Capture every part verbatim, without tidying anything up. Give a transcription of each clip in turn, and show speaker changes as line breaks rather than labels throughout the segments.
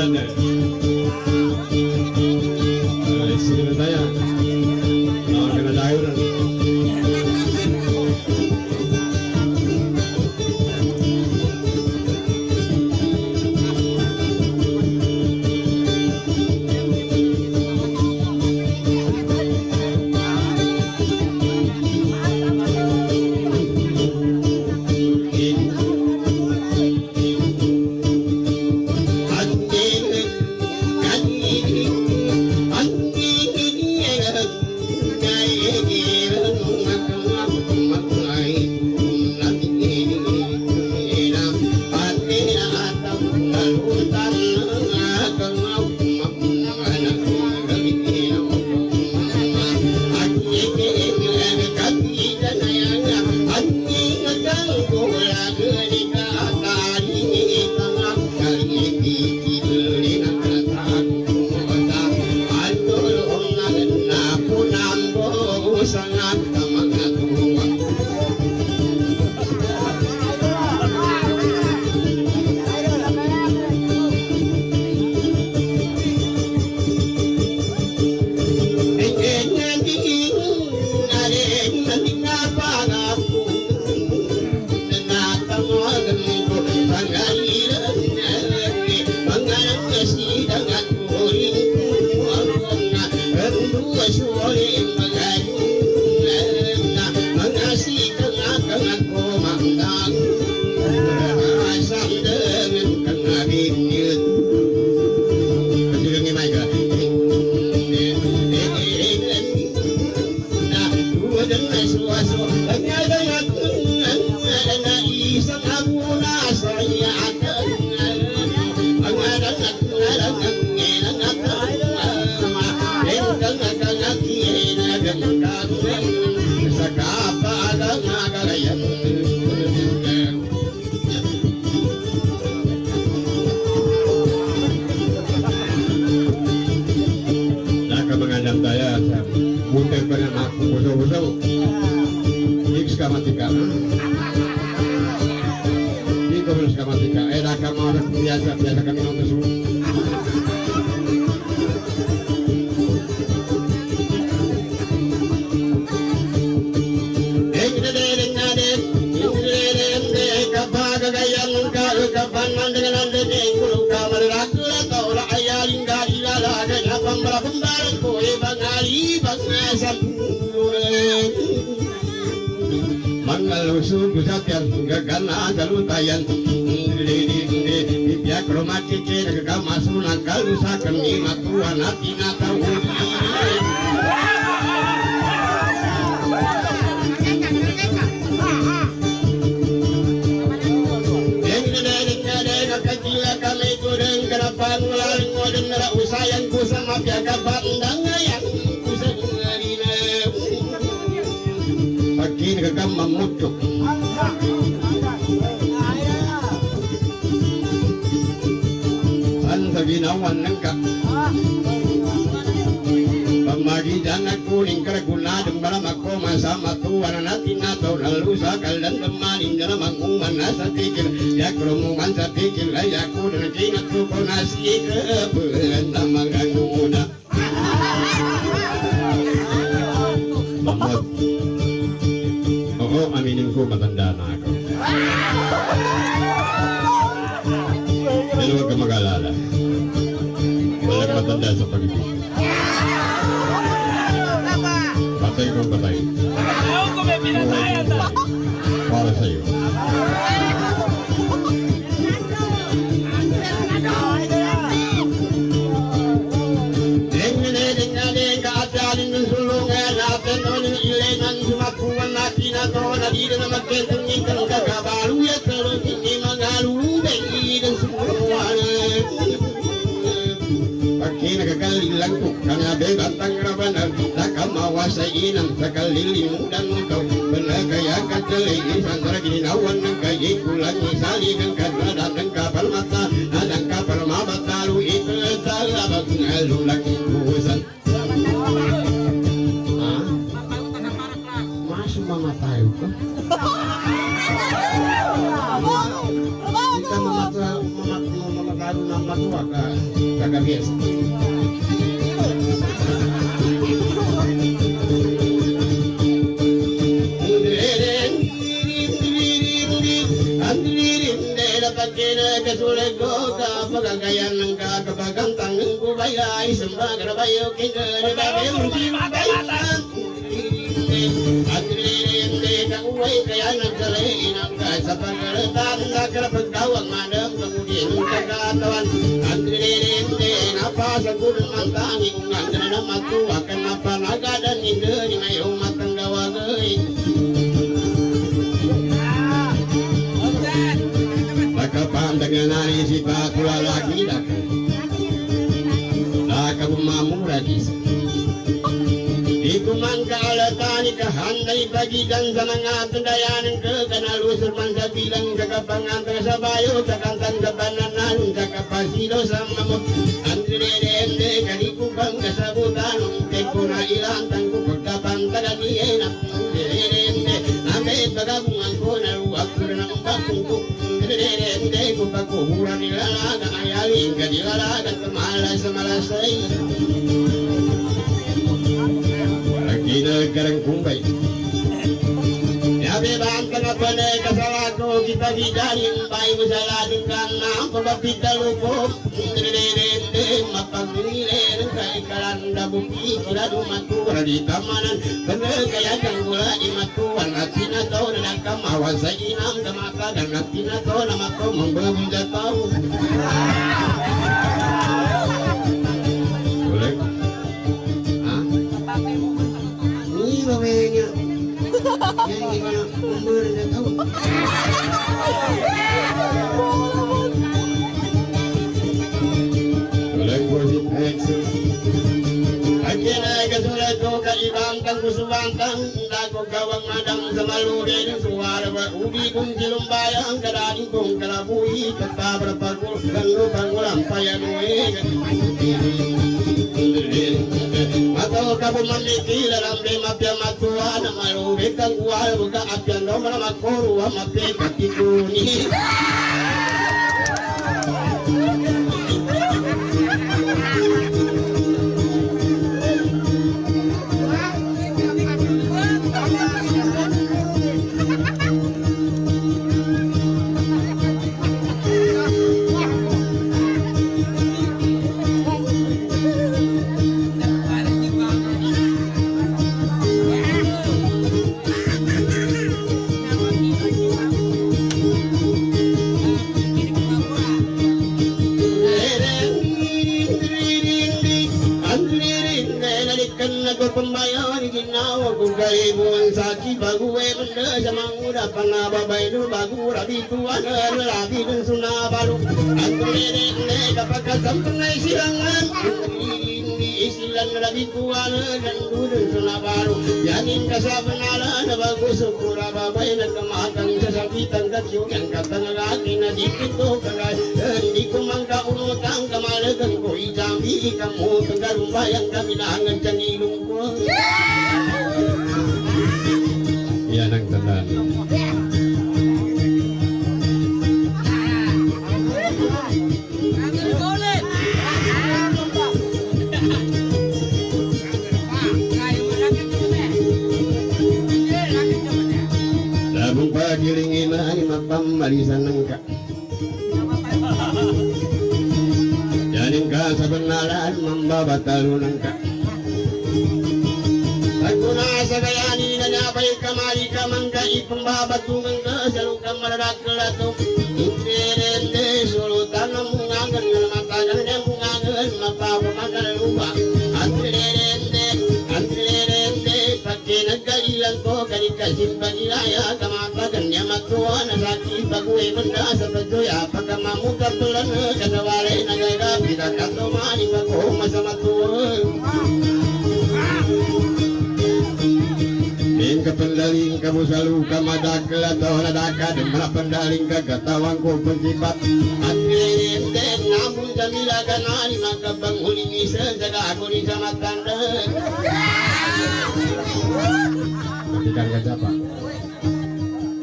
Belanda. Sini saya, nah kena dayuran. matua ka kagak biasa. Pakena kesulego ka pagagayan ng kakabagang tanging kubayay sembah karabayo kingere babe musim bayatan at rinende ka uway kaya nagdalain ang sa pagkalatan na karapagtawag madam kemudian kagatawan at rinende napasa gulong ang tanging kung andra na matuwa ka na panagadan hindi ni mayong matang gawagay. Pandangan si pakula lagi dak, dak mamuragis. Ikuman kaalatani kahandai bagikan sa mga tundayan ke kanalusur man sa bilang kakapangan sa bayo kakantan sa bananan kakapasilo sa mamut andrerende kanikupang kasabutan tekuna ilang tangku pagkapantagan niya andrerende name bagabungan ko na ruwag ko ng bakungkuk andrerende kupakuhuran nilalaga ayaling kadilalagan kamalas sa malasay Ina garang kumbay. Yabe bang kana pane kasalato kita bidarin bai musaladin kana pabapita lupo ndrerende mapagile kai kalanda buki kira dumatu radi tamanan kana kaya kanggula imatu wanatina tau dan kamawasa inam damaka dan natina tau namako membunda tau. Bawanya, yang gimana umur dan tahu. Boleh gosip eksis. Akhirnya kesurat kau kaibang kang kusubangkang, dako gawang madang semalurin suara berubi kunci lumbayang kadang kung kalabui tetap berpakul dan lupa ngulang payanui. Atau kamu memiliki dalam lima piam matua nama luwe kang kual buka apian nomor makoru ama peka tikuni. Pembayar ginawa kung kaibuan saki baguwe benda sama muda pangababay no bagu rabi tuan rabi dun sunabalu andrere ne kapag kasampungay silangan hindi silang rabi tuan dan dun sunabalu yanin kasabanala na bagu sukura babay nagkamatang sasakitan kasyukan katanagaki na dikito kagay hindi ko man kaunutang kamalagan ko isambi kamu kagarumbayang kamilangan sa nilong ko. Yan ang tandaan. Labong pagiling ina ay mapamalisan ng ka. Yanin ka sa banalan mambabatalo ng ka. Pagkuna sa bayani na nabay kamali ka man ka ipambabatungan ka sa lukang malarak ka lato Intirende sulutan ng mungangan ng matagal ng mungangan mapapamagal lupa Antirende, antirende pagkinagkailan ko kalikasin panilaya kamatagan niya matuwa na sakit pag-uwi banda sa pagduya pagkamamukap tulan kanawalay na gaya pinakatumani pag-uma sa matuwa Pendaling kamu selalu kamadakal atau nadaka dan malah pendaling kagatawang ko penjibat Antirende namun jamila kanali maka banguling isa jaga aku di sama tanda Matikan gajah pak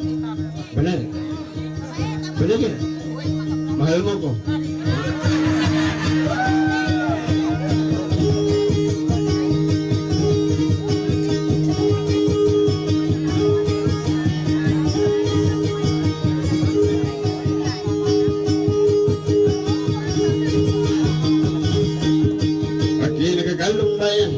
Benar? Benar ya? Mahal mo ko? galung bayan.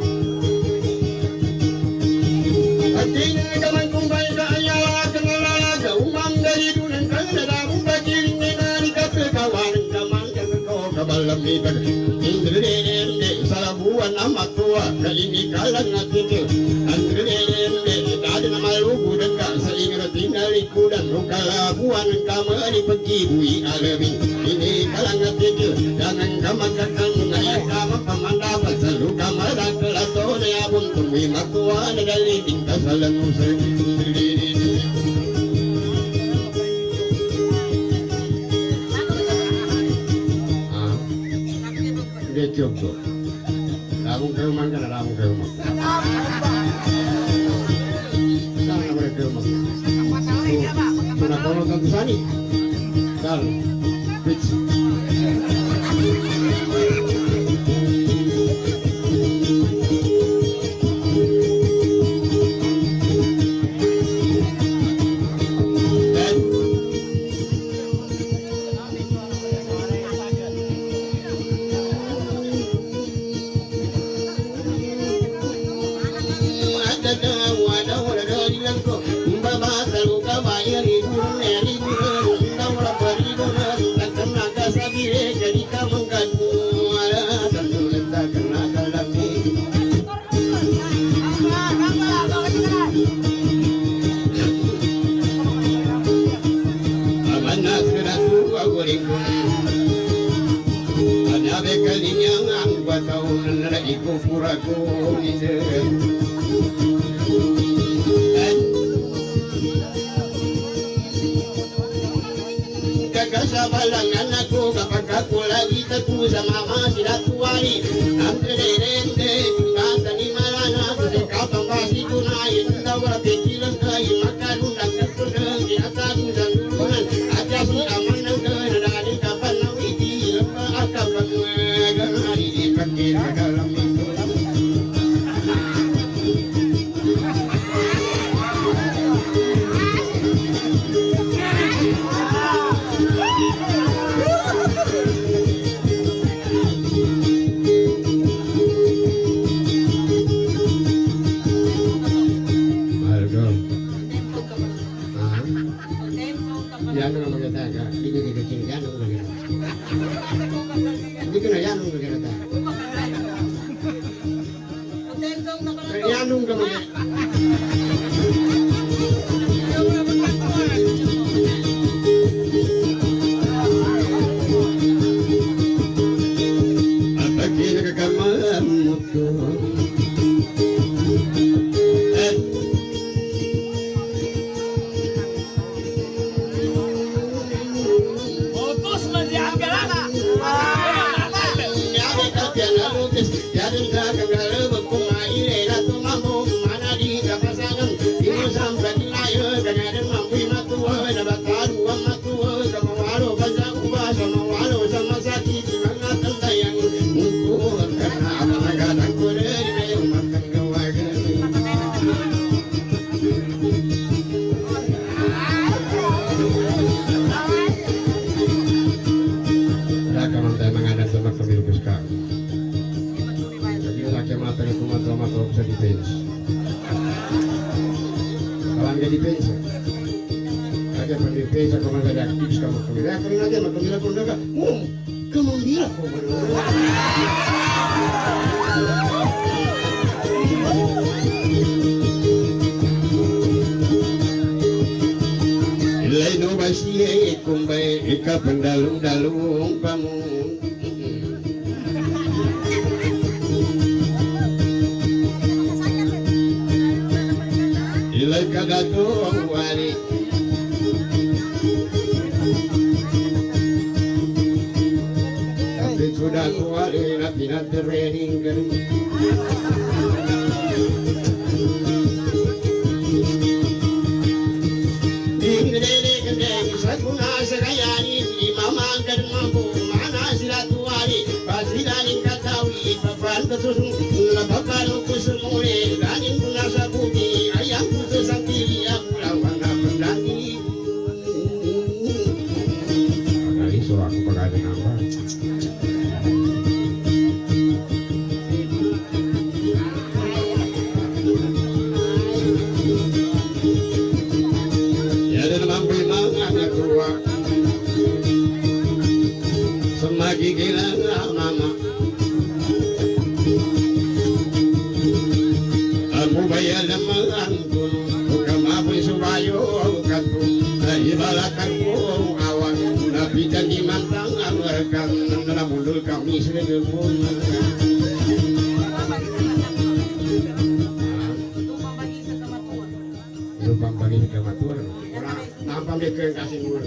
Ating kaman kumbay ka ayawa kanala ka umam dari dunan kanala umbagiling ni nari kapekawan kaman ko kabalam ni bag indrenen de salabuan amat tua kalini kalang natin andrenen de dadi na malubu dan ka sa ingat tingali kudan kalabuan kamari pagibui alamin ini kalang natin jangan kamakakang ngayon kamang pamandapat sa luka madagkalato na yabon tumi matuwa na galiting kasalan mo sa Dekyok to. Labong kayo man ka na labong kayo man. Saan na ba kayo man? So, nakulong kang kusani. Saan? Pitch. Kagasabalangan ako kapag ako lagi taku sa mama sila tuwari ang trerente kata ni malana sa kapang basi tunayin tawara pekilang kayo makarundang katunang kinatago sa nulunan at kasi aman ng kanadaling kapan na witi akapang ganari di pagkiragalang ito. Hindi ko na yan nung nagkakata. Yan nung gamagay. At pagki nagkakamamot ko depensa. Ada pendepensa como ada aktif kamu pemilihan kalau aja mah pemilihan pun enggak. Um, kamu bilang kok. Laino basie kumbai ika pendalung-dalung kamu. Ilai kadatung wali tapi sudah kuali nabi nanti rening kan dingdele kendeng sakuna sekayani mama dan mampu mana silatu wali pasidaning katawi papan kesusung lapakan kusumule daning kunasa bumi ayam kusang kiri aku lawan pendaki kali suara aku pakai nambah kami sudah gembung. Tumpang bagi ke matur. Orang tampang dia ke kasih mulu.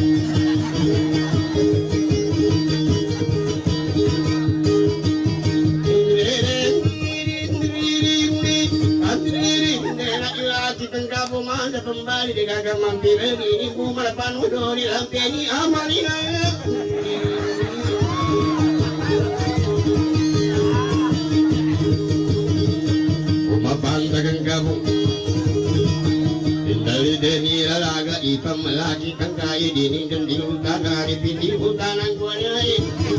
Manda pembali di gagang mampir ini ibu malapan udo di lampeni amalina umapan dagang gabung indali deni lalaga ipam lagi kangkai dini dan di utara di pindi utanan kuanyai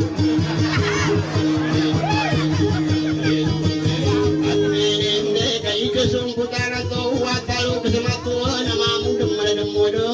kesempatan atau watalu kesematuan nama muda mana muda.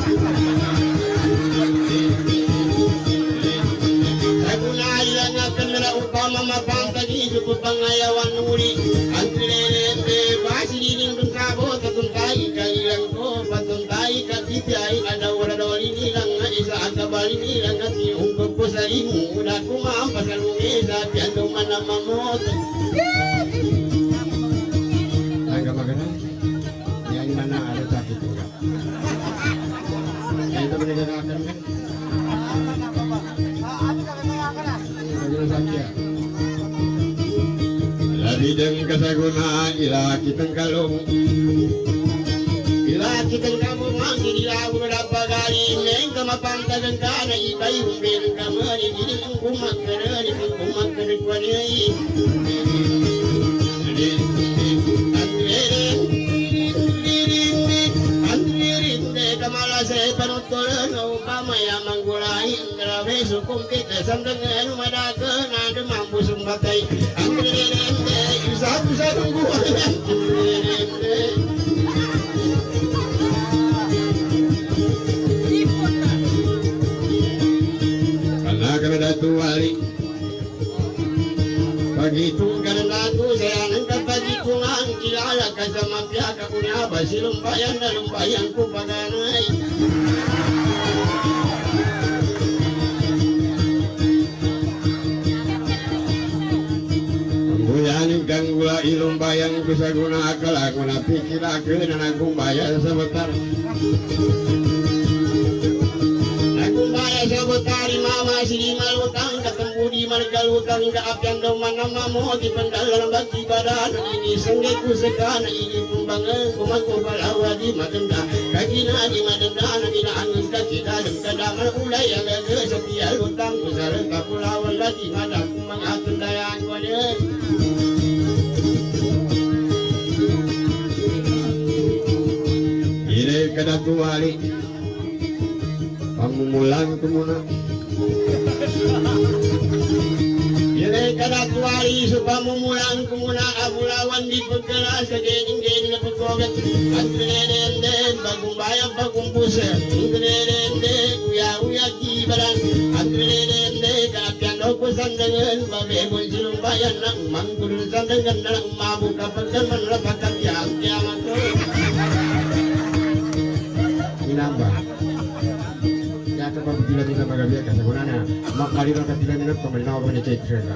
Aku nailah kenal upama mapang tadi cukup pengayawan nuri. Antrelente basi dinding tungkabo tatuntai kailang ko patuntai katipai ada waradoli nilang na isa agabali nilang nati ungkop ko sa imo udah kumampas kalungesa piando mana mamot. Yang mana ada sakit enggak? Yang itu menegakkan kan? Lari dengan kesagunaan ilah kita kalung, ilah kita kamu mangki di lagu berapa kali neng kemapang tagan kana ibai umbin kamari jadi kumak kena di kumak kena kuanyai. Saya penuturan upama yang menggulai ngerawe sukum kita samdengan madakan ada mampu sumbatai anggerende usah-usah tunggu anggerende karena kena tuali begitu karena tu saya nangkap bagi kungang kilala kasama pihak punya basi lumpayan dan lumpayan ku paganai Ambuyaning kanggula ilumbayang ku saguna akal aku na pikir aku dan aku bayar sebentar aku bayar sebentar mama sini malutang ketemu di margalutang ke apian doman nama mo di pendalam bagi badan ini senggeku sekana ini pembangan kumaku balawa di madenda kagina di madenda nabina angin kaki dalam kedaman ulai yang gagal setia lutang kusareng kapulawan lagi madam mengatur dayaan kuada ini kedatu wali pamumulan kumuna Yele kada tuari supa mumulan kumuna abulawan di pagkalas kageng-geng na pagkogat Antrelende bagong bayan bagong pusa Antrelende uya-uya kibalan Antrelende kaapian ko sandangan babebon silong bayan na manggulun sandangan na umabog kapag naman rapakat yang kiamat ko Inamba Kapag bila bisa magabiya kasi kunana makaliro ka tila minut kung malinaw ko ni check trade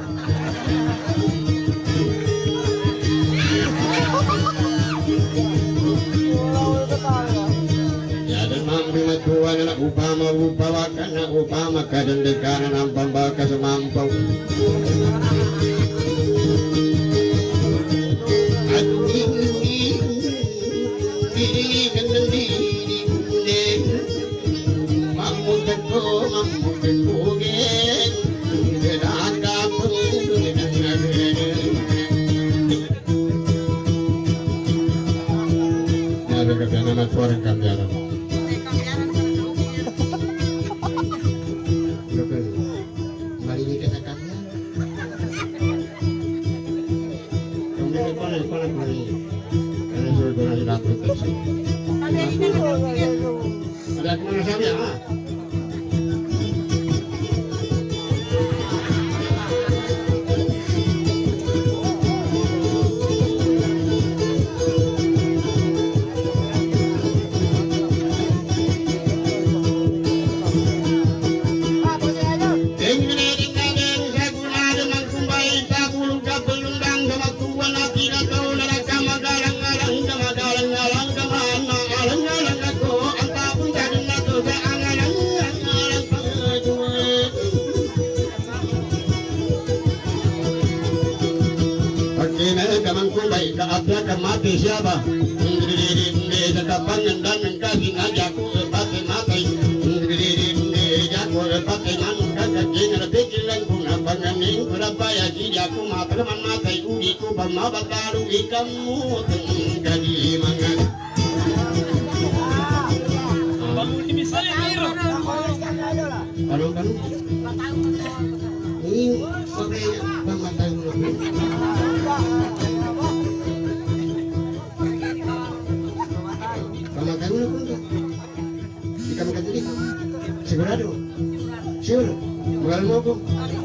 ya dan mampu matuan na upama upawakan na upama kadandekanan ang pambaka sumampaw at hindi hindi hindi Mampukan ko, mampukan ko gen Kedaka pun dengan ada kata nama suara kambiaran mari ini kata kambiaran kemudian kono kono kono karena sudah kono sudah proteksi ada kemana saja ah ku baik ke apa ke mati siapa sekapan dan kasih ngajak ku pakai mati jago pakai manu kagak jengar pikiran ku nampangan ning berapa ya jadi aku mati teman mati udi ku bama bakaru ikanmu tenggali mangan bangun di misalnya biru kalau kan ini pakai bama tahu bama tahu pun ikan ikan jadi segera dulu sure bukan mau kok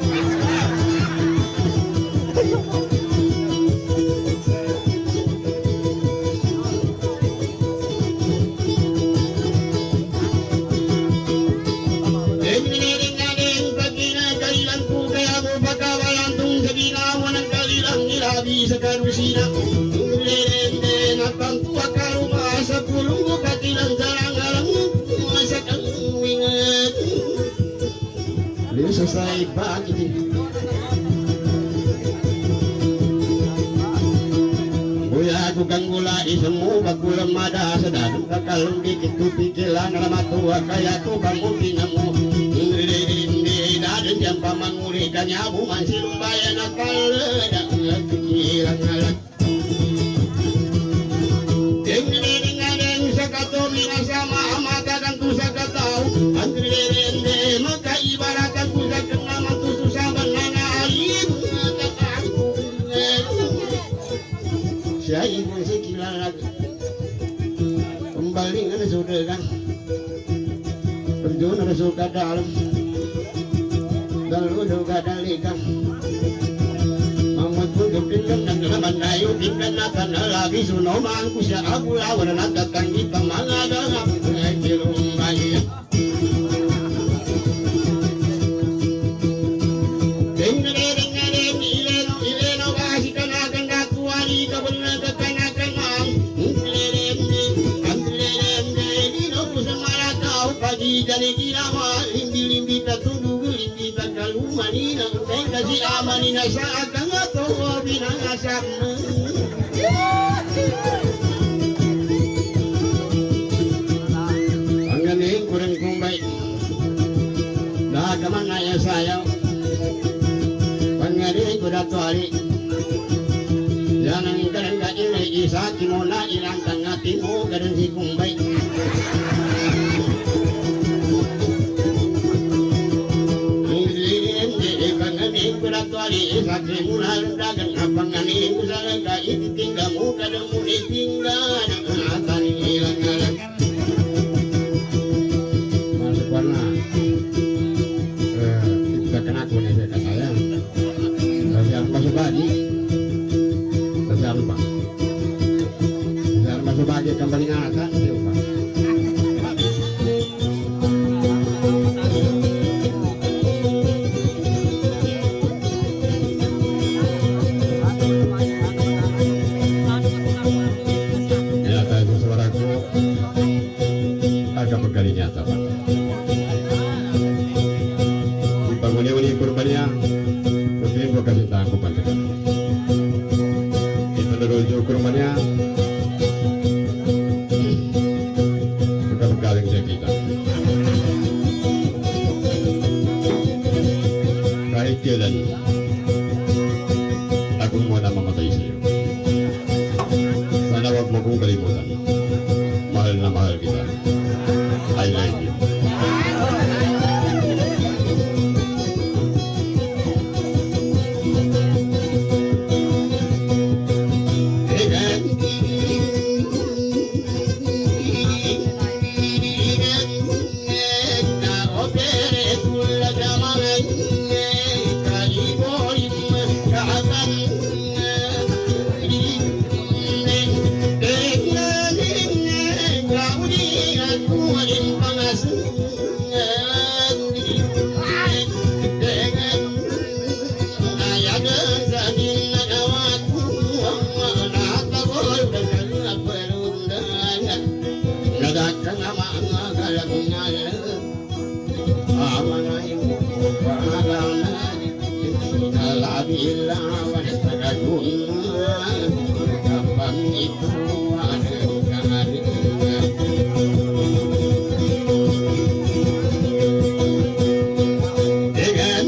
sekarusina lelende napang tua karuma sepuluh katilan sarang-sarang masakan winget lu selesai pagi buya aku ganggula isemu bakulang mada sedang kakalung dikit ku pikilan ramatua kaya ku bangun dinamu lelende dan jam pamanguri kanyabu mansilum bayan akal pikiran alat dengan sakato minasama amata dan tusakatau antrende maka ibaratkan kuda kenama susah banana alim kataku saya ibu sekilan lagi kembali kan sudah kan perjuangan rasul ke dalam dan lu juga dalikan Pindah dan laban dayu pindah nakan lagi sunoman ku sia aku lawan natakan di pamangada ngapil umbai Dengre dengre ileno ileno kasih kanakan dakwani kabulna kanakan mang Dengre dengre dino kusamara kau pagi jani dirama limbi-limbi tatundu limbi takalumani nang kasih amani nasaat oh binasa angganing kurang kumbay dah kemana ya sayang panggaling kudatwari jangan keren gak ilai isa timona ilang tengah timu keren si kumbay kudatwari isa timuna dagan apangani usalaga ititinggamu kadamu itinggan atani ilang-alang masuk warna kita kena kuning saya sayang saya masuk bagi saya lupa saya masuk bagi kembali ngatan saya lupa Aku Alhamdulillah wanita guna gampang itu ada kali dengan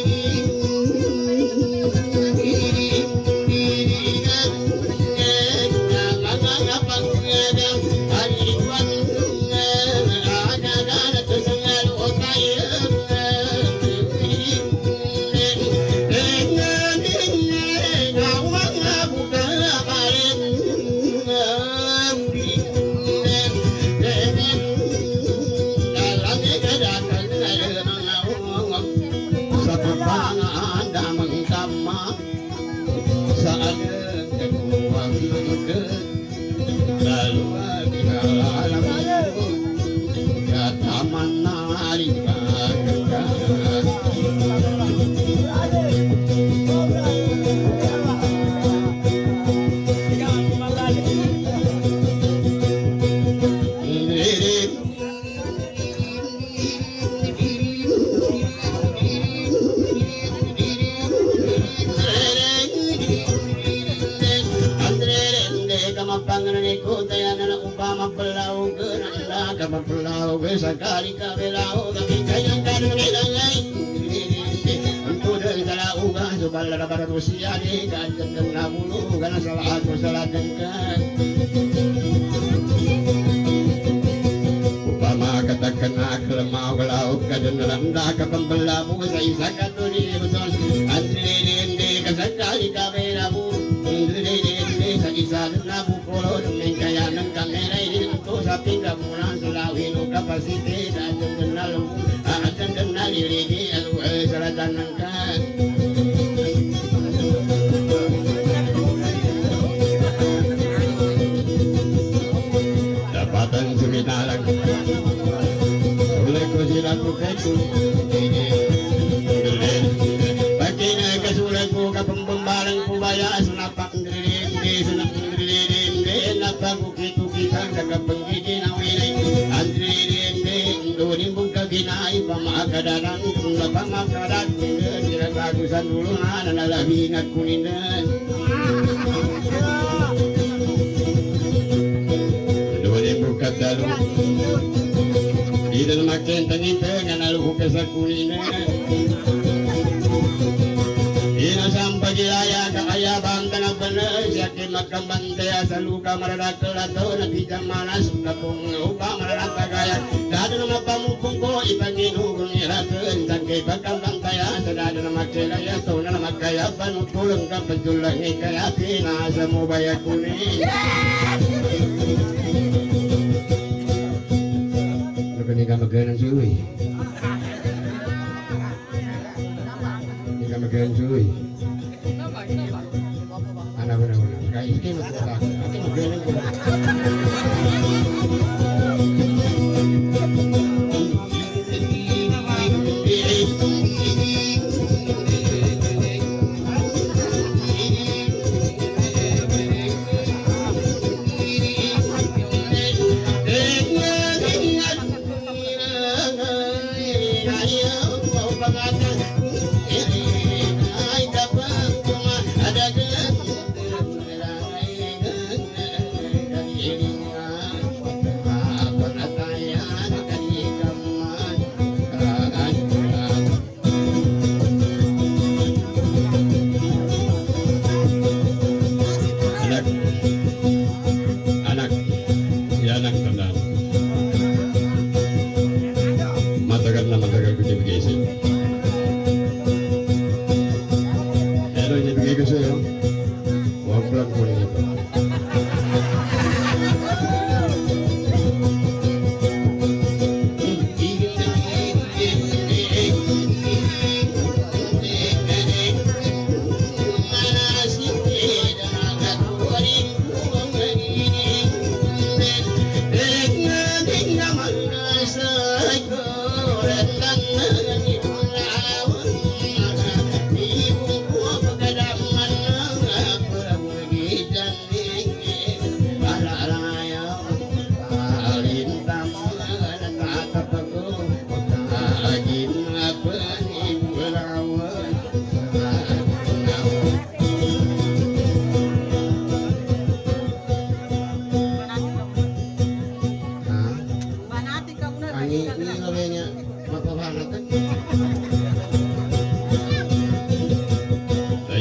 sekali kabelau tapi kaya kan nilai untuk dari salah ubah subal pada Rusia di kanjeng kena bulu karena salah aku salah dengkan upama kata kena kelemau belau kaden rendah ke pembelamu saya isakan tuli betul andri dende sekali kabelau andri dende saya isakan nabu kolo dengan kaya neng kamera ini untuk sapi kamuran selawi kapasiti dan kenal akan kenal diri alu selatan kan dapatan sumitalang oleh kusilaku keku baginya kesuleku kapembembalang kubaya senapak ndiri senapak ndiri napa bukitu kita kakak penggigi nawiri andri nimbungka kinai pamakadaran tungga pamakadaran kira bagusan dulu nana lagi ingat kunindan dua nimbuka dalu di dalam makin tengite ngana lu kesa kunindan ina sampai jaya kaya bantana bener yakin makam bantaya selalu kamar dakal atau nabi jamanas kapung upa marata kaya dadu nama pamukung ko ipagin hukum irakan sangkay bakam bantaya sadadu nama kelaya atau nama kaya panutulong ka penjulang kaya pinasa mo bayak kuning Ini ka maganan suwi Ini ka maganan suwi Anak ko na ko na kaya iski matutak Ate maganan ko na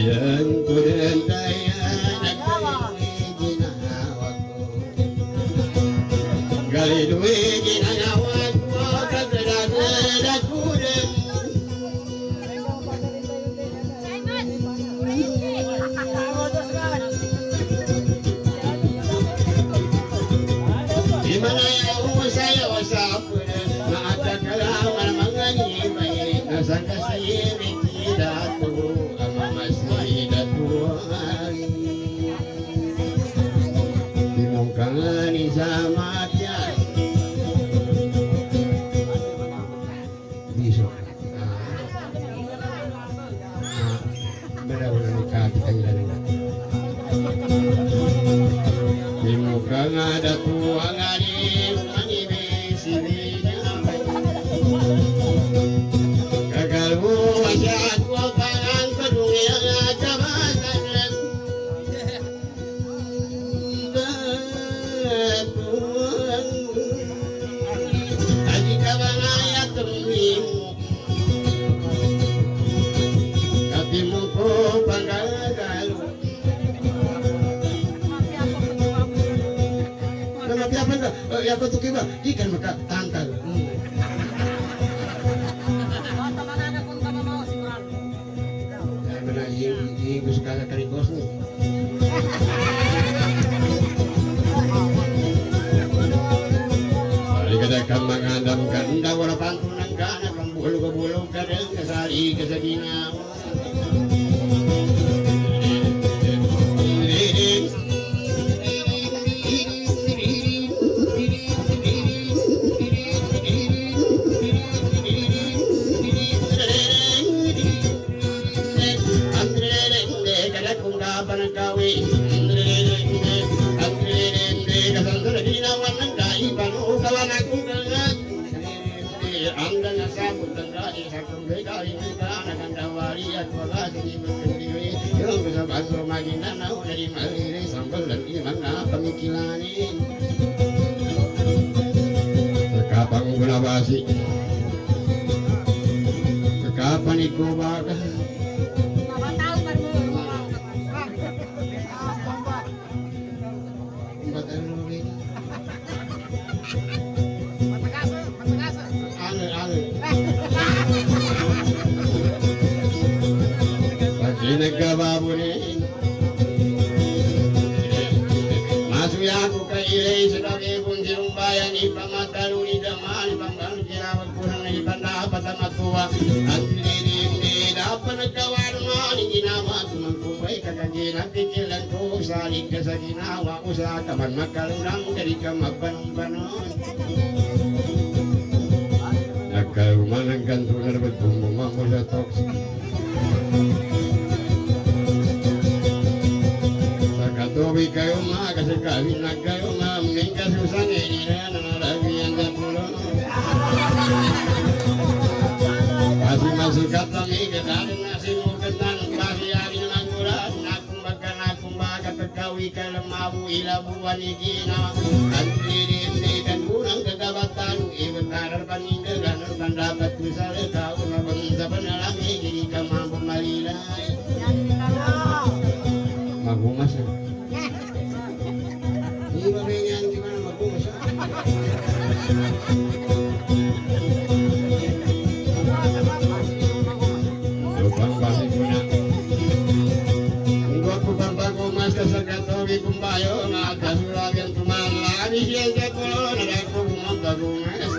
Ayan ko din tayo nagkawin ginawag ko Galilwin ginawag ko Kagadagat ko din Di malaya ko sa'yo sa apun Nakatagalaman mga ngibay Nasaan ka sa iring datu ama masih datuan dimungkangani sama dia bisa benar-benar nikah kita jalan dimungkang ada tuang ngani ngani besi gagal wajah ya kau tuh kiba ikan maka tangkal benar ini gue suka kali kos nih hari kadang mengandam ganda wala pantunan kana pembulu kebulu kadang kesari kesagina Kapang Gunawasi kapan iku bakal nagkababunin masuk aku ke ilay sebagai punjirong bayan ipamatalo ni daman ipanggang kinawag ko ng ipandapat ang matuwa at hindi dapat nagkawan mo ni ginawa tumagpumay kakagin at tikilan ko salig ka sa ginawa ko sa kaman magkalunang kari ka magbanong-banon nagkaruman ang ganto na naman bumumang mo sa toxic Tuwi kayo mga kasi kawin na kayo maming kasusan eh nila nanarabihan sa pulo Masih-masih kata mi katarin na sinugatan Masiyari na nagulat Nakumbaga nakumbaga Kagkawi ka lamabu ilabuan ikina At lilim-likan unang kagabatan Iwatarar panindagan Ang dapat ko sa lekaw Nabang sa panalami Hindi ka mampu malilay Magumas eh Di ba ganyan gimana magumas ah? Lupang basi ko na Ang guwapo pang magumas ka sa katobi kumbayo Nakasulagan tumalaki siya sa pulo Nadako bumagbagumas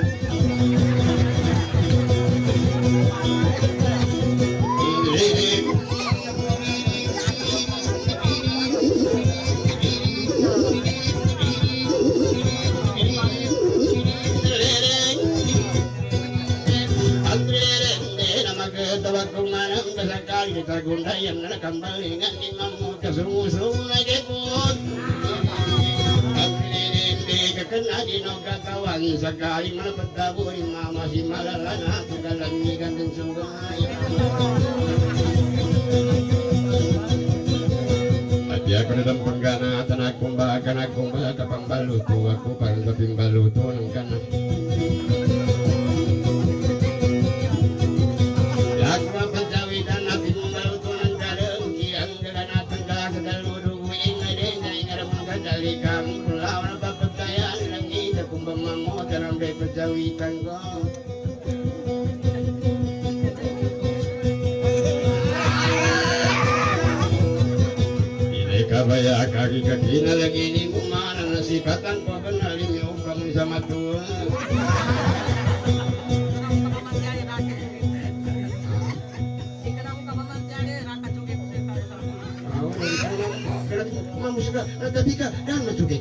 kita gundayan na kambalingan ni mamu kasungu-sungu na jepot at hindi ka kena dinogkatawan sakali manapagtabo ni mama si malalana tugalangigan din sungay at ya ko na ng panggana at anak kong baka anak kong baka pangbaluto ako parang kaping baluto ng kanak dari pejawitan kau. Ini kabaya kaki kaki na lagi ni kumana nasipatan ko kenalin yung kamu sama Tuhan. Kamu suka tapi ka dan macam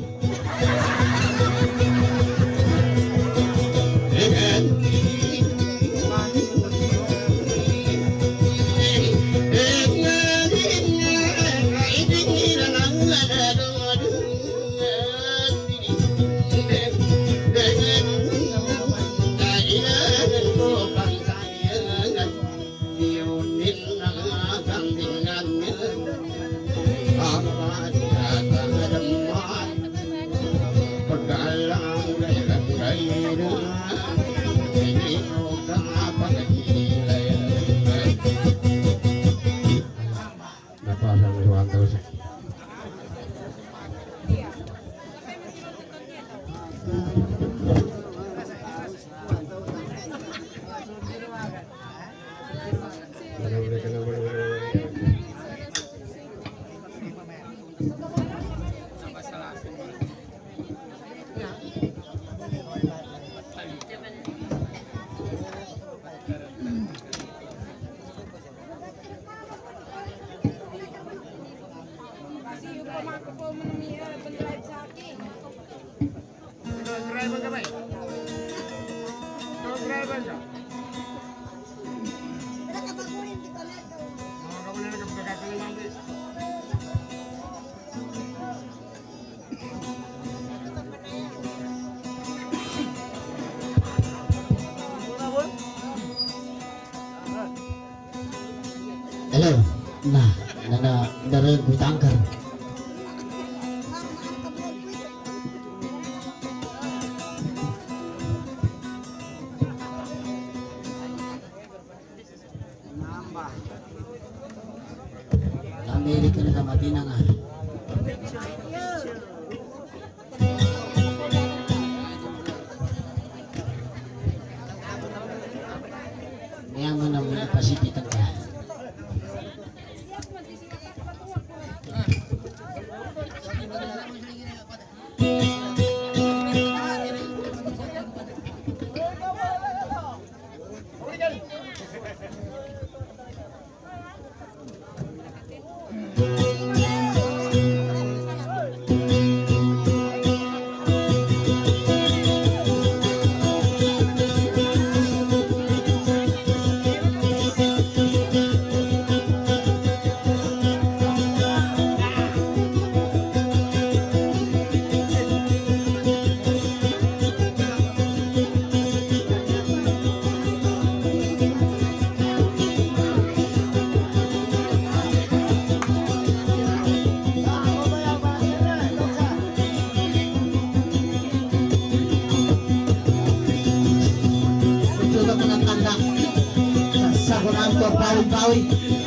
Hello, nah, nana dari Gutangkar. Amerika na kamati na nga. Ngayon mo na muna pasipitan ka. Bawi-bawi.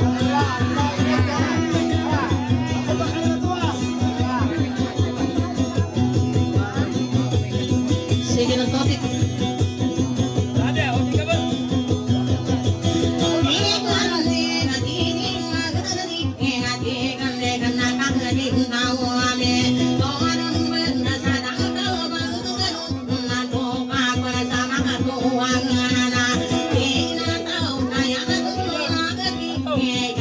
Sige ng topic. Yeah.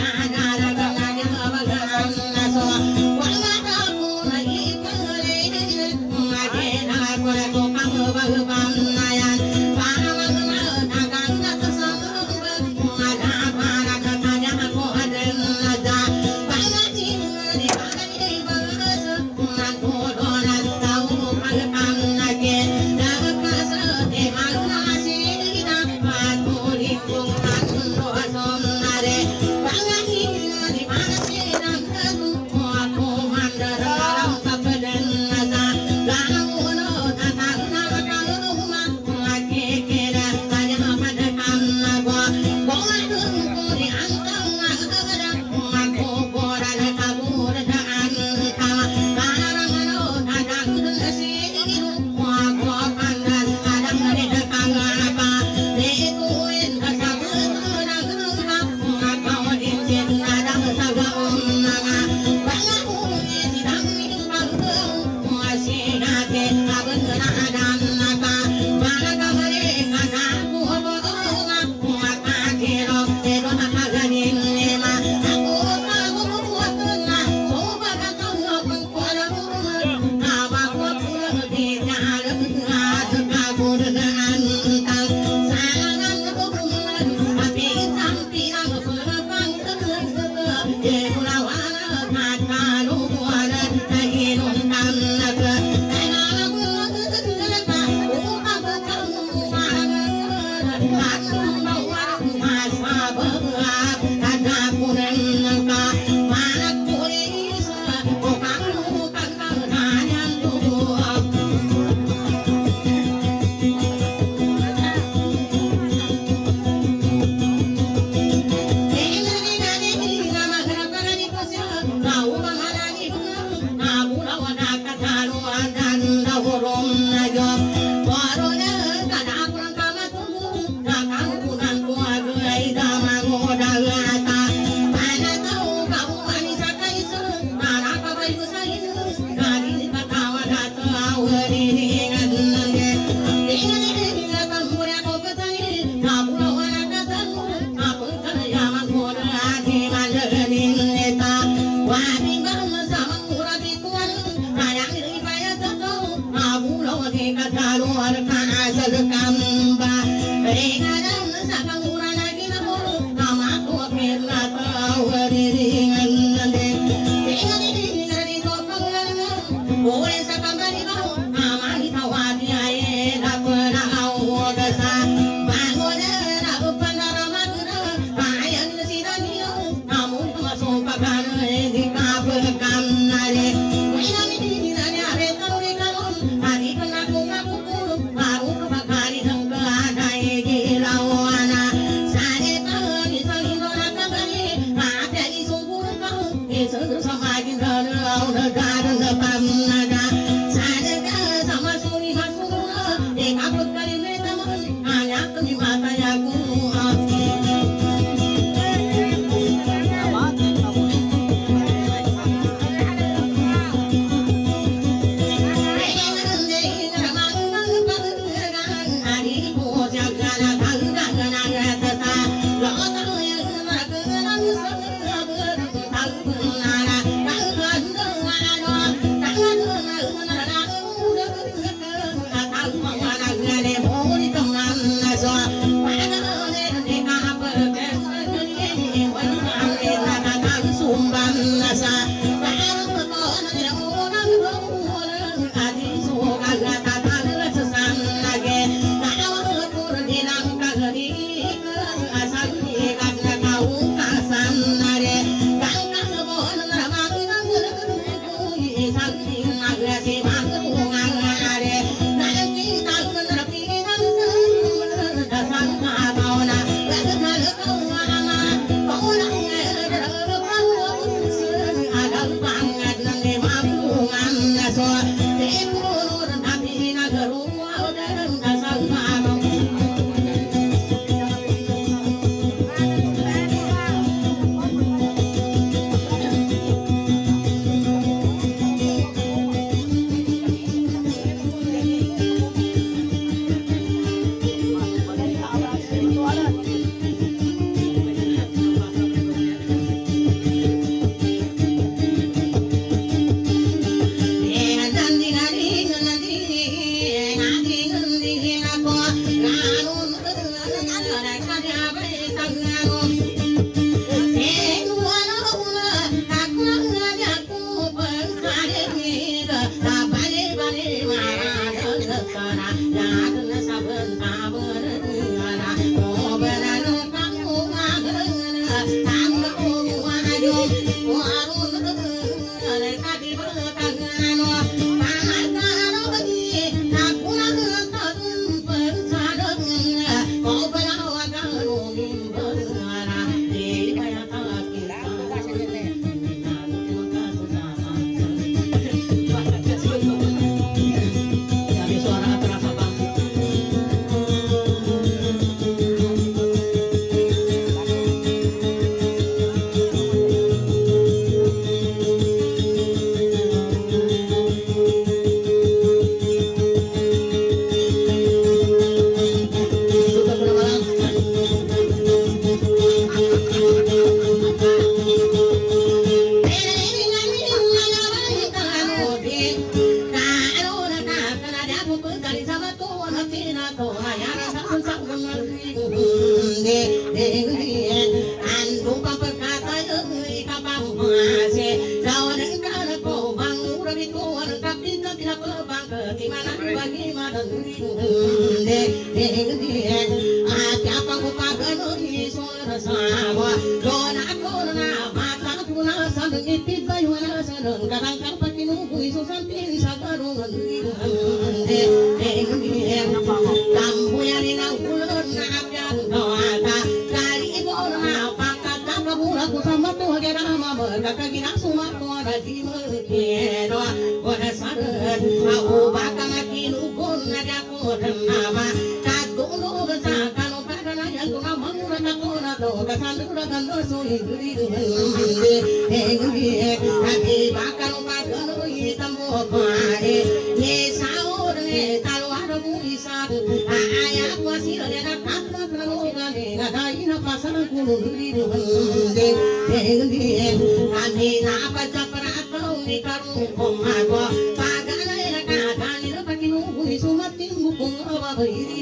kuase lawan negara ko bang urabi ko an kapita tidak bang ke mana bagi mana de de de ati apa ko pagan ni sona sawa dona ko na mata ko na san iti kayo na san kadang kadang pakinu ko iso santi sa karong de de de lampu yang nang kulon na apyan kawata kali ibo na pakata kabula ko sama to gera mama kakagina suma to na di mo kero ora saran au bakang kinukon na ko nama kagulo sa kanu padana yang ko na mangura na ko na do kasandu ra gando so induri de de ati bakang padano itamo pare ye saur ne talwar buisa aya wasiro de na katna prano gane na dai na pasana ko induri de de ati na pa japra ni karu ko mago pagana na ka ni na pakinu ni sumatin bukong abairi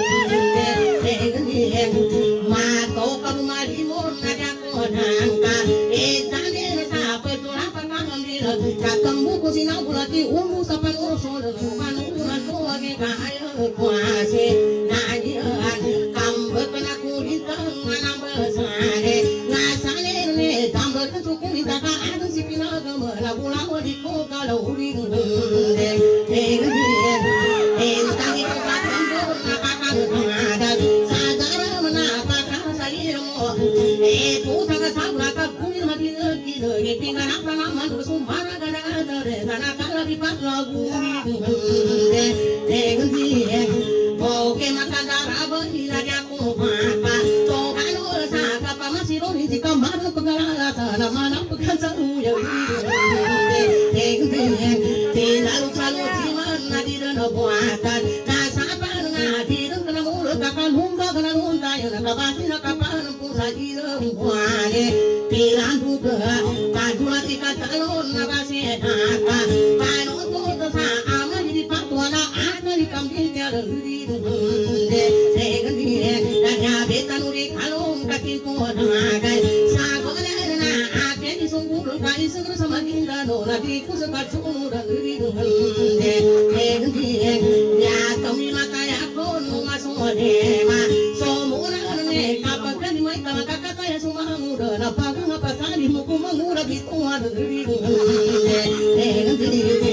ma to ka mari mo na ja ko nangka e tane sa pa to na pa ka ngambil ka kambu ko sinabulati umu sa panuso panu na to age ka ayo kuase na dian kambet na kulita na besare na sale ne kambet su kulita ka adu sipina ga la pulang di ko kalau uri de de de tani ko ka kambu na ka ka ada sadara mana pa ka saliro e tu sa sa na ka kuni mati ki de pinga na pa na man su mara ga na de na ka la di pa lagu de de de o ke mata dara ba ni la ja ko pa to ka no sa ka pa masiro ni ka mara pa ga sa na mana pa ka sa u ya de de de lalu lalu di mana di na buatan na sa pa na di na mo ka ka lumba ka na lumba ya na ka si na ka pa na pu sa di na buane pilan bu ka pa du la ti ka talon na ba se na ka pa no ko to sa ama di pa to na a na di kam di ya di de de de na ya be ta nu ri kalon ka ti ko na ga sa ko na na a ke ni sung bu ka ni sung sa ma ni da no na di ku sa ka chu nu da di de de de ya to mi ma ka ya ko nu ma so de ma so mu na ne ka pa ka ni mai ka ka ka ya su ma mu da na pa ka na pa sa ni mu ku ma mu ra bi tu wa di de de de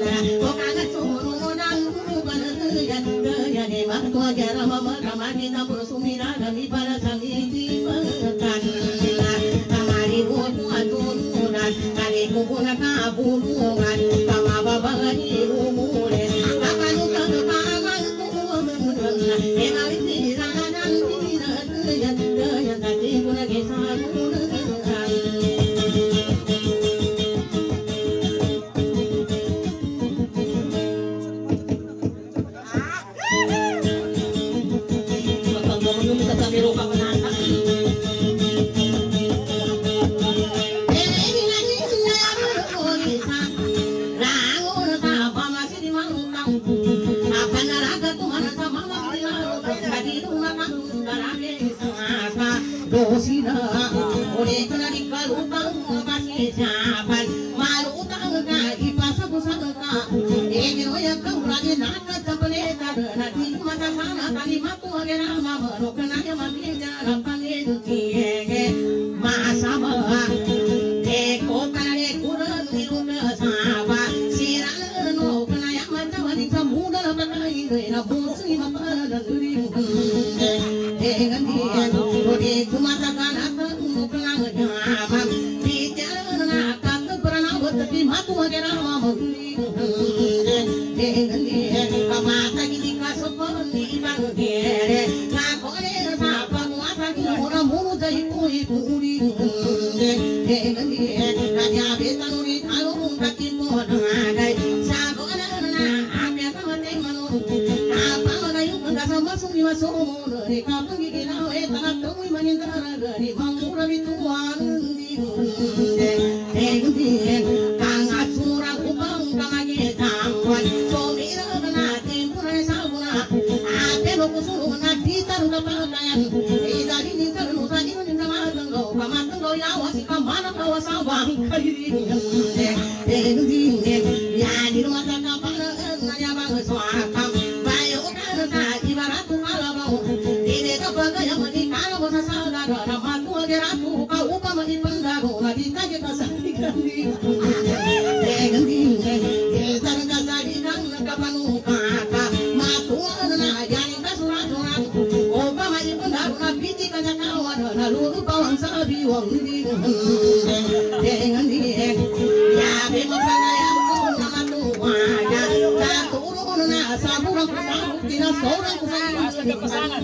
Mama, Mama, Mama, pura sumira dari para samiti pekan kamari botu atunuran kali kubuna kabulungan kama babani umure akan utak kamal tuan emali tirana dan tirana yang yang tadi guna kisah dosina oleh kena dikalutang kasih siapan malu utang ka ipasa busaka ini roya kau lagi nak capele tak nanti mata sana kali maku agera mama rokna ya mami jalan panggil tiege masa bah eko kare kurang niruga saba siran no kena ya mata wadi samuda pakai na busi mapa duri dengan dia Odi kumatakan aku kelang jaman bicara nak kata pernah bertemu matu agera mama dengan dia kamata gini kasopon di bang dia nakore sapa muasa gini orang mulu jadi kui puri dengan dia raja betan uri alung kaki modai sagona na apa kamu tengok apa layu enggak sama sumi masuk mereka pergi kita eh tanah temui manindara dari mangura bituan di eh kang asurang upang kamage tangwan somira na tempura sabuna ate lo kusuru na ditar na patayan eh dari ni terus saja ni nama tenggo kamatenggo ya wasi kamana kawasabang kairi eh eh ya di rumah tangga pana na ya bang suakam bayo kan sa ibarat malabau ini kapaga yang menikah bosa sagara ramatu ageratu kau upa mati pendago lagi kaje kasarikan di dengan dingin kita kasarikan kapanu kata matu na jadi kasurat-surat upa mati pendago na piti kaja kawan na lulu bawang sabi wang di dengan dingin ya bemo pangayam nama tuanya satu na saburang kusabu tina seorang kusabu pesanan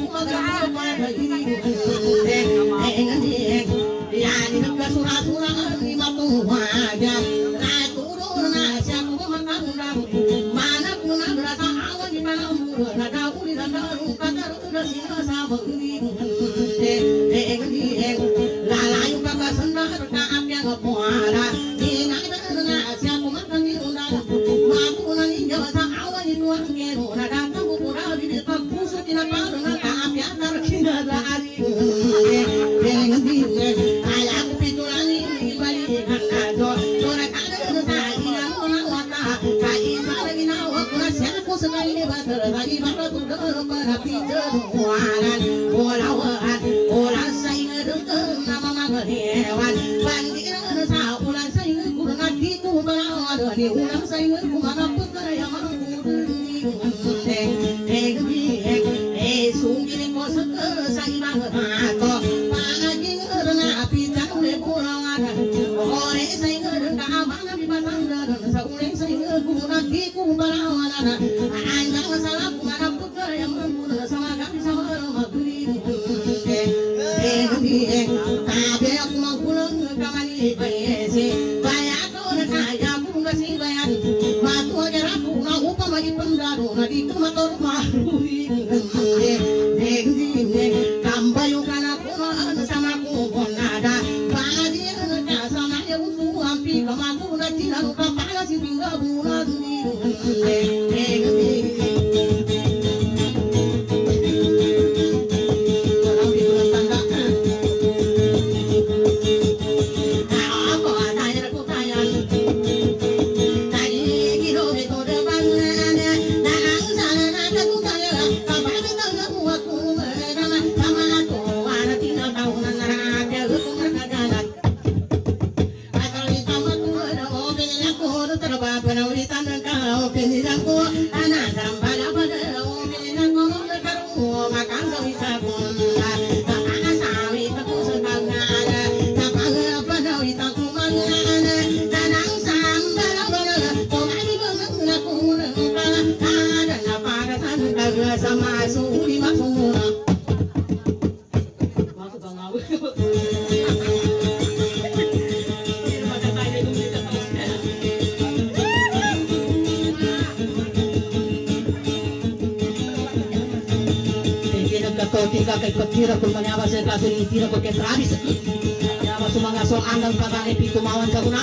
dengan dia ya di dekat surat-surat lima tuanya na turun na siapa makan mana pun berasa awan di malam na daun di dalam kata sudah sila sabang dengan dia lalayu kakak sendar kaap yang kepuara di na siapa makan di undang mampu nangis jawasa awan di tuan kero na datang bukura di dekat pusat di napal na kaap yang terkina dari dengan dia ayah pitulani di balik kanado tora kada tadi dan wata kai lagi nawa kuna siapa sekali bater lagi bater tu pada pijar waran olawan orang saya dengar nama nama hewan pandiran sa ulang saya kurang di tu bawah dari ulang saya kumana putra yang mampu dengan dia eh sungguh kosong saya banget atau pagi ngerana pitang le pulang ada ore saya ngerana mana di pasang dan sauleng saya ngerana di kumbarawan ada anda masalah kumana putra yang mampu sama kami sama maguri eh dia tapi aku mau pulang kamari payese bayar kau kaya aku nggak sih bayar matu aja aku nggak upah lagi pendaru nadi kemator maru kambayo kana kuno sama kupon nada pagi na sama ya usu ampi kamaku na tinanu kapala si tinggal bulan di Penawalitan ng kao, pinirang ko ketika kekira kun menyapa sekali ini tidak pakai tradisi. Ya masuk mengasong andang pakai pitu mawan cakuna.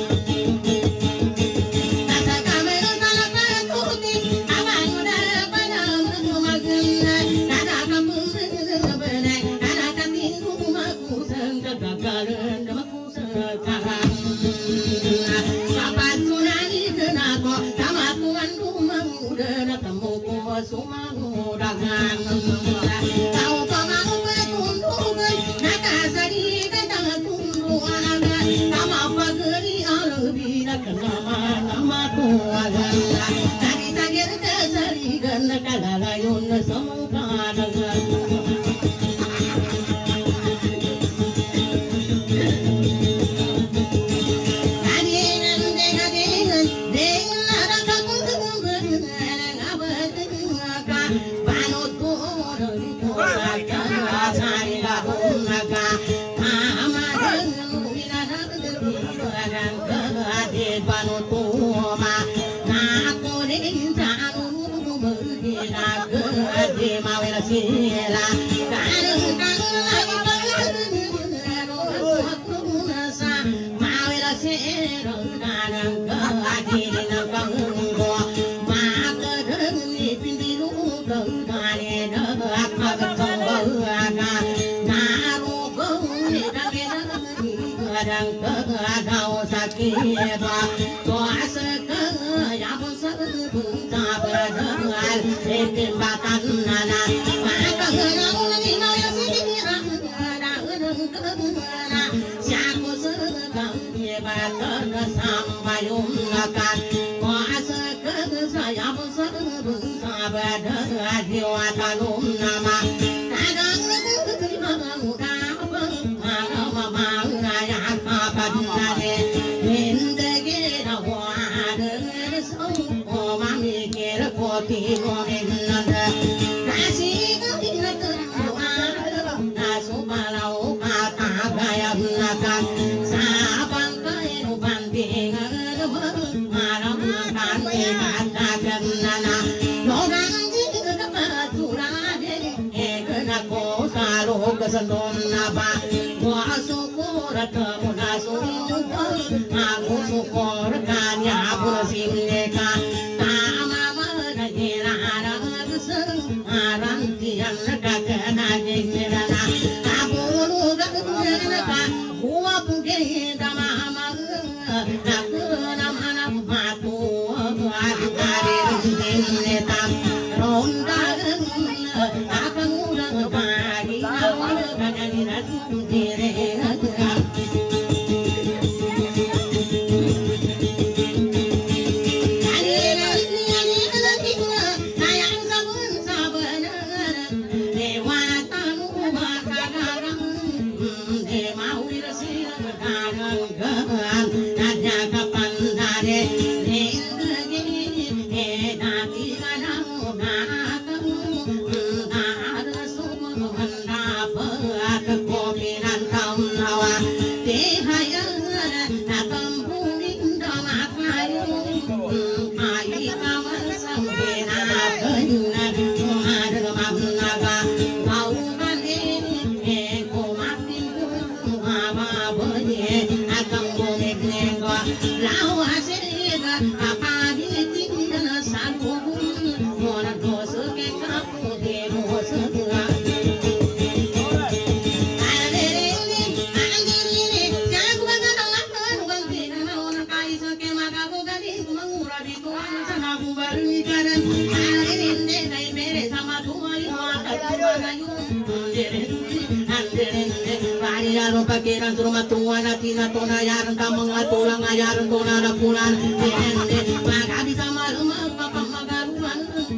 Pakiran rumah tua nanti natona yaran kamang atulang ayaran tona na pulan dende maga bisa malu papa magaruan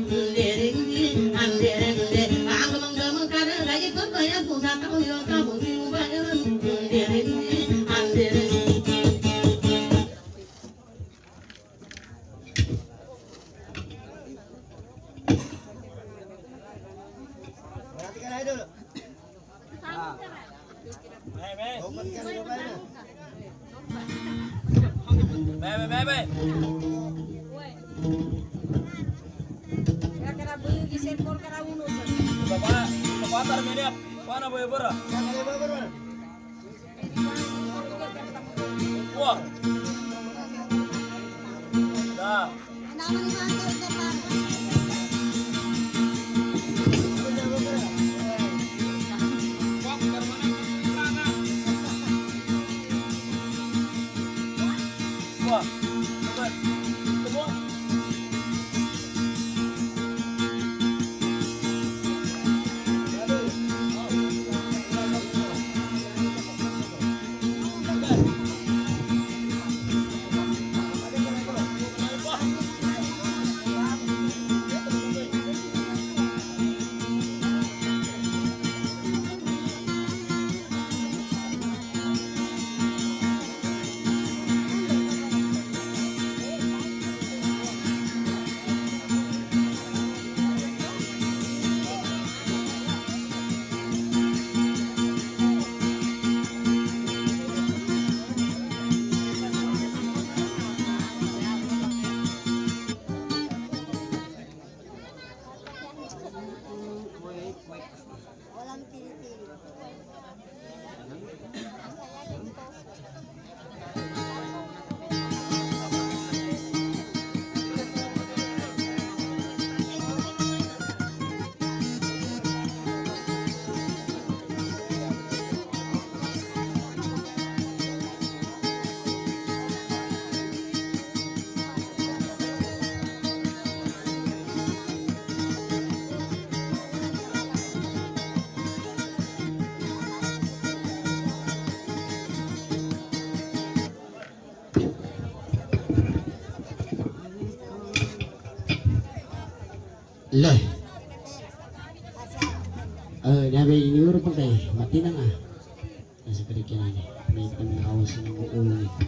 dende dende ang gamang kada lagi papaya ko sa tao yo ka mo bayan dende dende
Perhatikan aja dulu.
Bebe, bebe. Kira-kira begini Bapak, bapak tar mediap. Mana boleh bera? Wah. Dah. Wah. Cepat. Semua.
Lah. Eh, nabe ini urut pakai mati nang ah. Nasa kerikin aja. May kami awas ng ulo ni.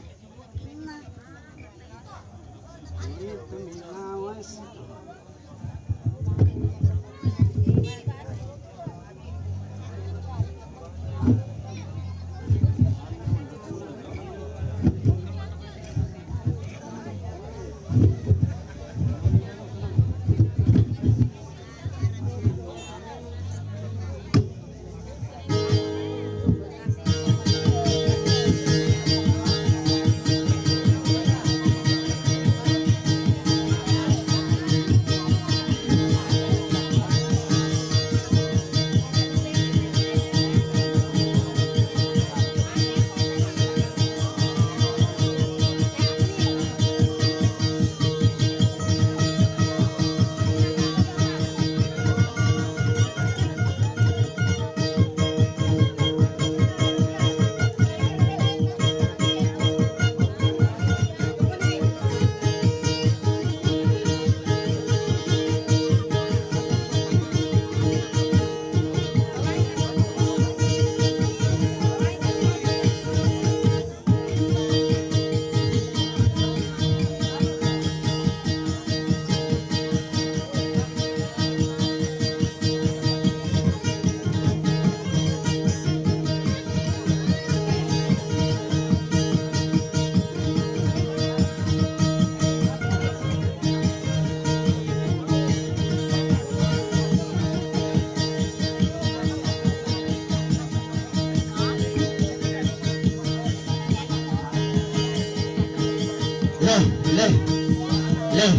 Leh, leh, leh.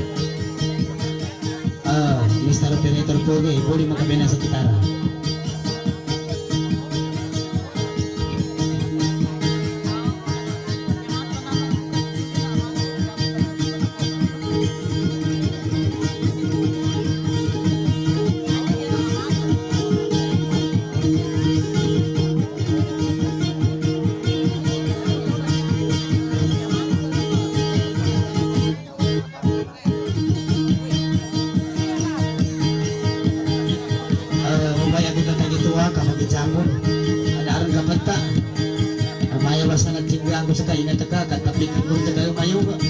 Ah, mister Operator Pogi, boleh makabena sa gitara. Aku suka ingat teka tapi tidur teka mayu kok.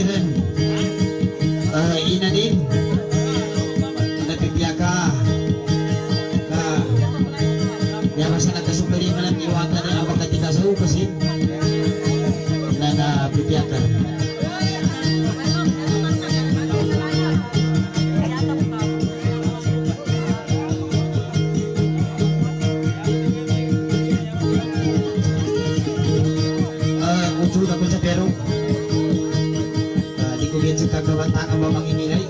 meren eh ina din nagpipiaka ka ya masa nakasukali man ang iwatan ni abang ketika sa upasin na napipiaka ucul ako sa pero di ko gets kagawatan ang mamang inilay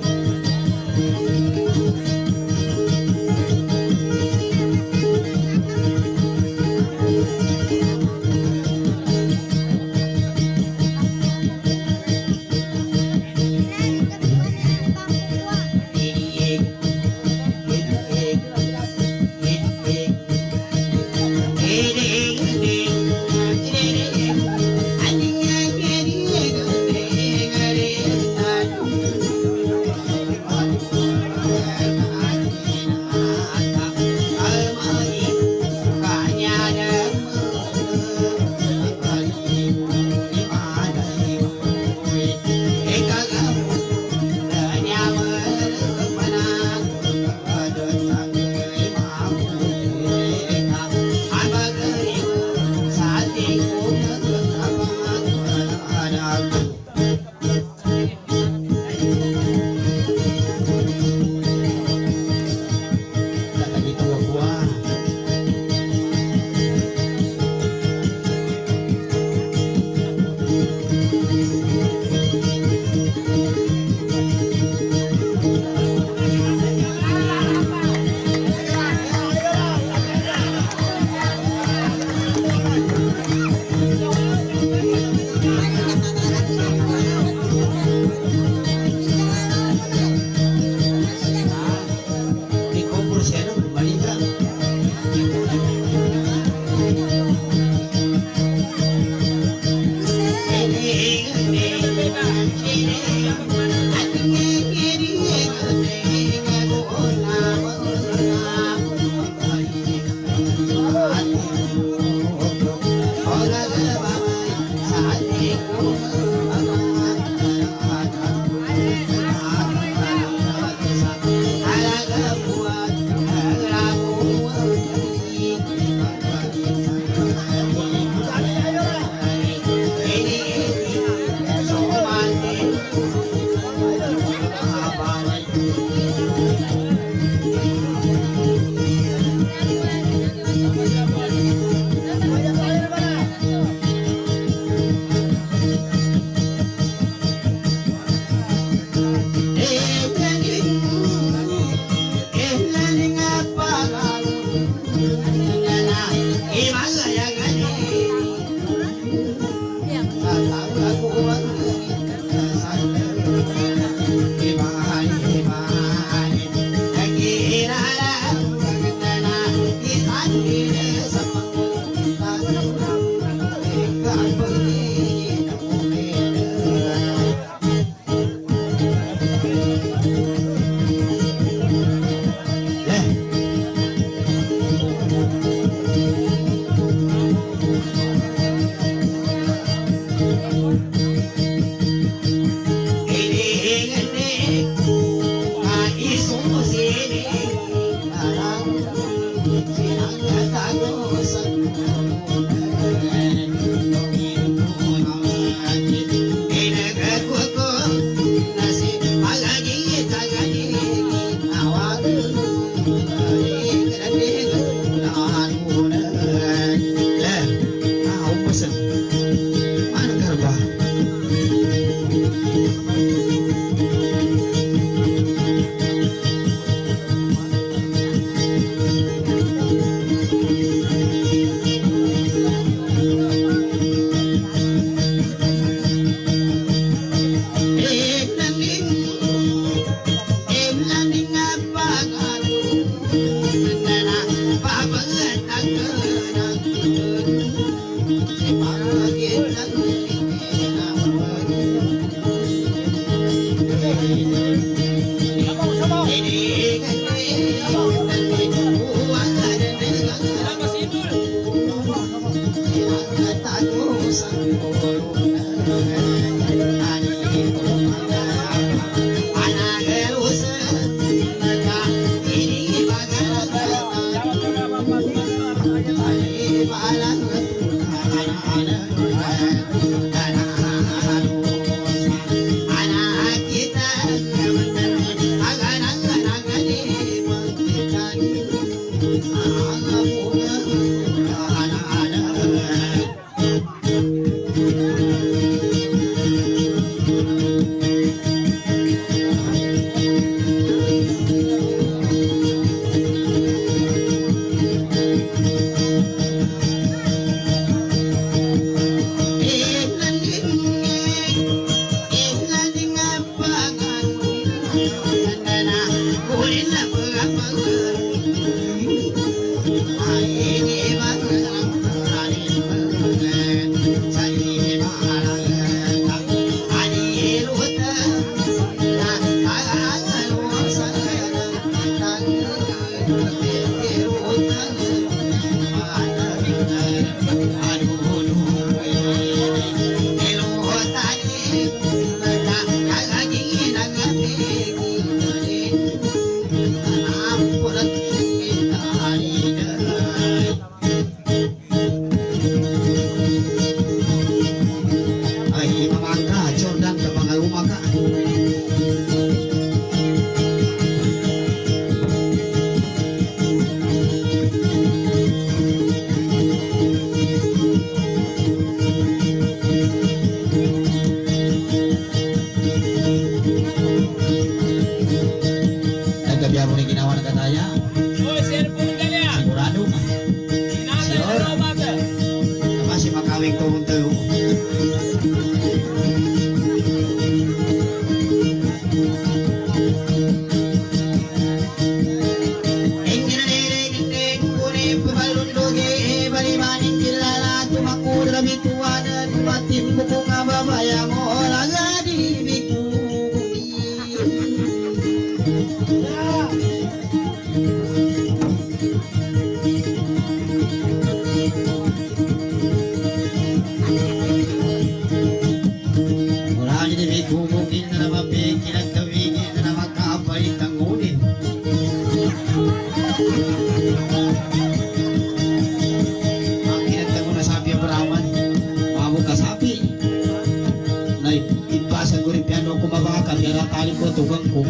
Thank you.
dia boleh ginawan katanya.
Oh, cellphone kali ya.
Sigurado.
Sure.
Masih makawing tuh. Tali ko tugang ko.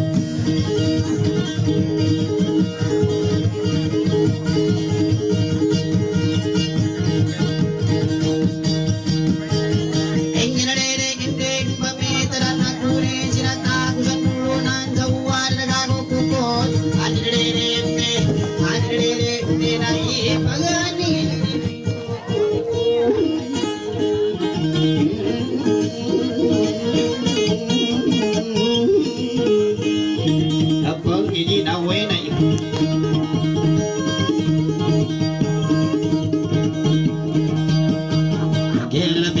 Gel